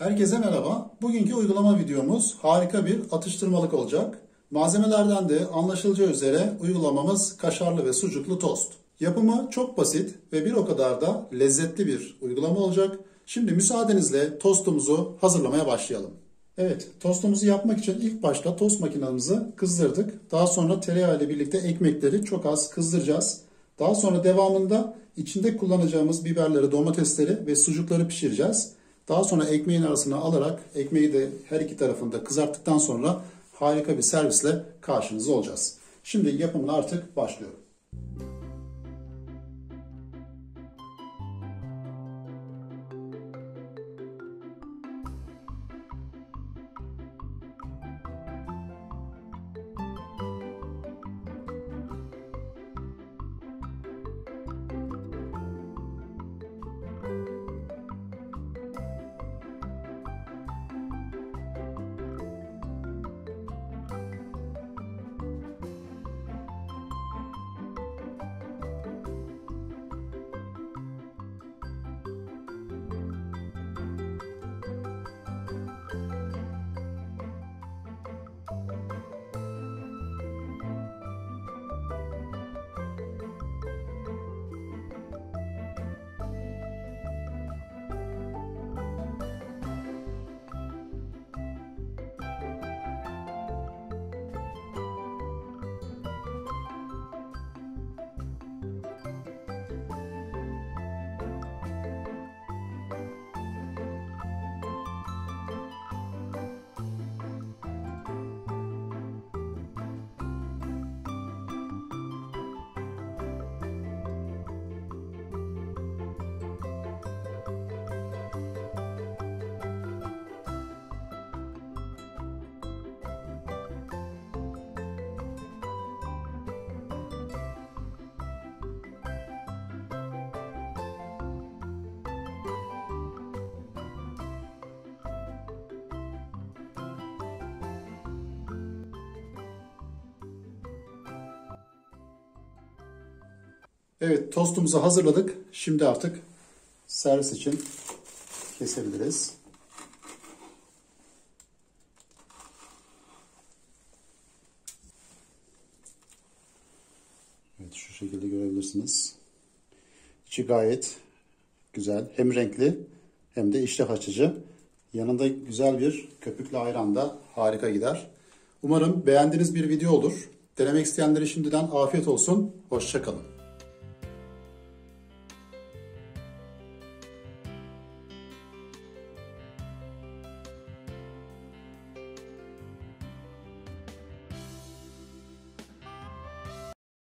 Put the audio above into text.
Herkese merhaba. Bugünkü uygulama videomuz harika bir atıştırmalık olacak. Malzemelerden de anlaşılacağı üzere uygulamamız kaşarlı ve sucuklu tost. Yapımı çok basit ve bir o kadar da lezzetli bir uygulama olacak. Şimdi müsaadenizle tostumuzu hazırlamaya başlayalım. Evet, tostumuzu yapmak için ilk başta tost makinamızı kızdırdık. Daha sonra tereyağı ile birlikte ekmekleri çok az kızdıracağız. Daha sonra devamında içinde kullanacağımız biberleri, domatesleri ve sucukları pişireceğiz. Daha sonra ekmeğin arasına alarak ekmeği de her iki tarafında kızarttıktan sonra harika bir servisle karşınızda olacağız. Şimdi yapımına artık başlıyorum. Evet, tostumuzu hazırladık. Şimdi artık servis için kesebiliriz. Evet, şu şekilde görebilirsiniz. İçi gayet güzel. Hem renkli hem de iştah açıcı. Yanında güzel bir köpüklü ayran da harika gider. Umarım beğendiğiniz bir video olur. Denemek isteyenlere şimdiden afiyet olsun. Hoşça kalın.